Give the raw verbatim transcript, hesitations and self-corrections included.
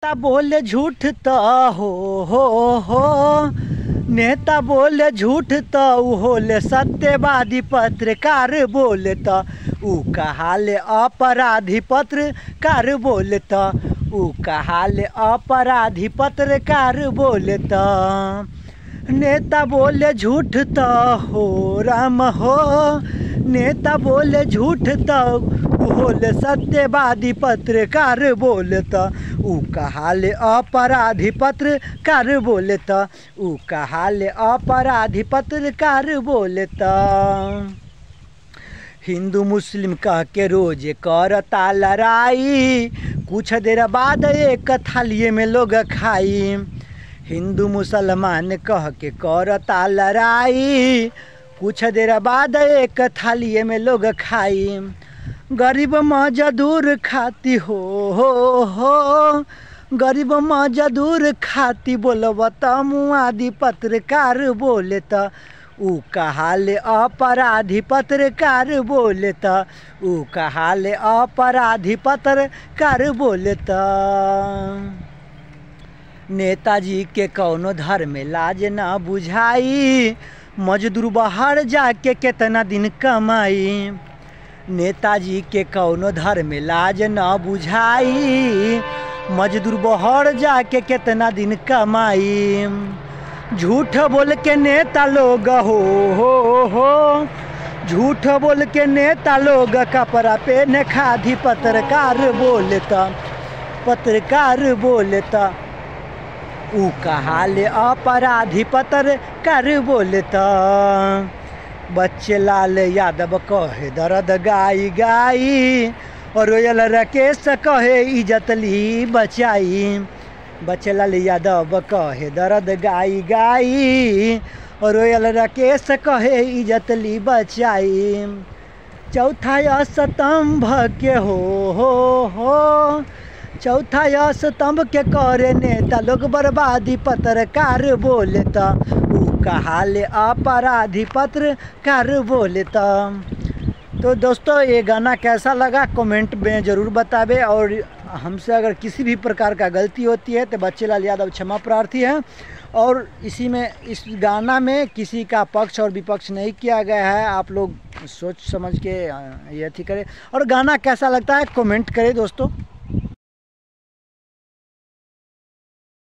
नेता बोले झूठ तो हो हो हो नेता बोले झूठ तो ऊ होले सत्यवादी, पत्रकार बोले तो ऊ कहाले अपराधी, पत्रकार बोले तो ऊ कहाले अपराधी, पत्रकार बोले तो। नेता बोले झूठ तो हो राम हो, नेता बोले झूठ तो होले सत्यवादी, पत्रकार बोले तो ऊ कहाले अपराधी, पत्रकार बोले तो ऊ कहाले अपराधी, पत्रकार बोले तो। हिंदू मुस्लिम कह के रोज करता लड़ाई, कुछ देर बाद एक थालिए में लोग खाई। हिंदू मुसलमान कह के करता लड़ाई, कुछ देर बाद एक थालिए में लोग खाई। गरीब मजदूर खाती हो हो हो, गरीब मजदूर खाती बोलब त मुआदी, पत्रकार बोले त ऊ कहाले अपराधी, पत्रकार बोले त ऊ कहाले अपराधी, पत्रकार बोले त। नेताजी के कौनो धर्म में लाज ना बुझाई, मजदूर बाहर जाके कितना दिन कमाई। नेताजी के कौनो धर्म में लाज ना बुझाई, मजदूर बाहर जाके कितना दिन कमाई। झूठ बोल के नेता लोग हो हो हो, झूठ बोल के नेता लोग कपड़ा पहने खादी, पत्रकार बोले त पत्रकार बोले त ऊ कहाले अपराधी, पत्रकार बोले त। बच्चे लाल यादव कहे दर्द गाई गाई, और रोयल राकेश कहे इज्जत ली बचाई। बच्चे लाल यादव कहे दर्द गाई गाई, और रोयल राकेश कहे इज्जत ली बचाई। चौथा स्तंभ के हो हो हो, चौथा स्तंभ के करे नेता लोग बर्बादी, पत्रकार बोले त ऊ कहाले अपराधी, पत्रकार बोले त। तो दोस्तों ये गाना कैसा लगा कमेंट में ज़रूर बतावे, और हमसे अगर किसी भी प्रकार का गलती होती है तो बच्चे लाल यादव क्षमा प्रार्थी हैं। और इसी में इस गाना में किसी का पक्ष और विपक्ष नहीं किया गया है, आप लोग सोच समझ के ये ठीक करें। और गाना कैसा लगता है कमेंट करें दोस्तों।